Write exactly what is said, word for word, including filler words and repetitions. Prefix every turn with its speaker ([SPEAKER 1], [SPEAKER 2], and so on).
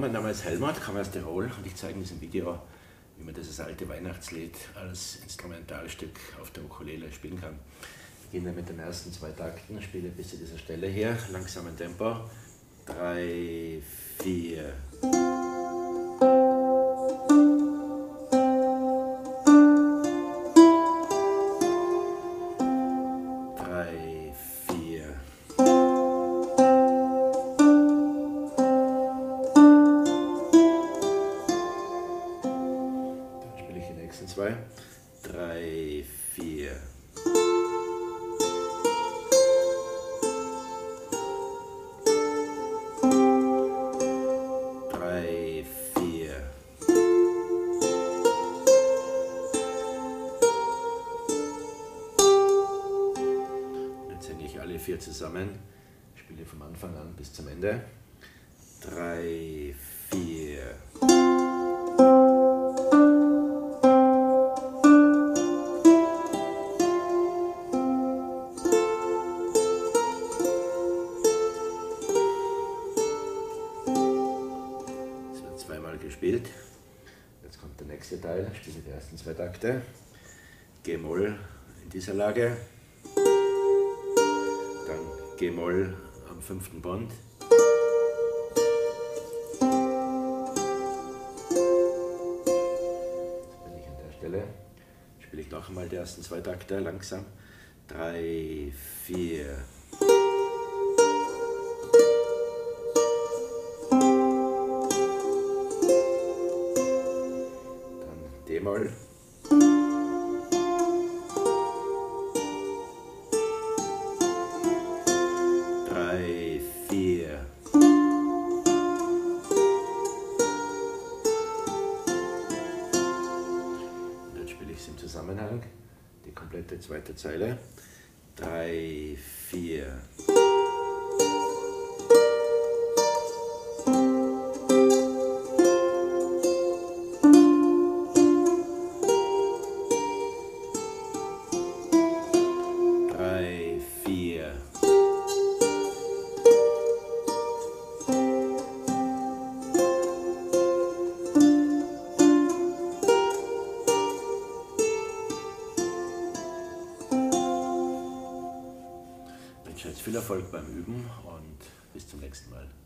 [SPEAKER 1] mein Name ist Helmut, komme aus Tirol und ich zeige in diesem Video, wie man dieses alte Weihnachtslied als Instrumentalstück auf der Ukulele spielen kann. Ich beginne mit den ersten zwei Takten, spiele bis zu dieser Stelle hier, langsamen Tempo. Drei, vier. Drei, vier. Dann spiele ich die nächsten zwei. Drei, vier. Drei, vier. Jetzt singe ich alle vier zusammen. Ich spiele vom Anfang an bis zum Ende. Drei, vier. Zweimal gespielt. Jetzt kommt der nächste Teil, ich spiele die ersten zwei Takte. G-Moll in dieser Lage, dann G-Moll am fünften Bund, jetzt bin ich an der Stelle, spiele ich noch einmal die ersten zwei Takte langsam. Drei, vier. D-Moll. Drei, vier. Und jetzt spiele ich es im Zusammenhang, die komplette zweite Zeile. Drei, vier. Drei, vier. Ich wünsche jetzt viel Erfolg beim Üben und bis zum nächsten Mal.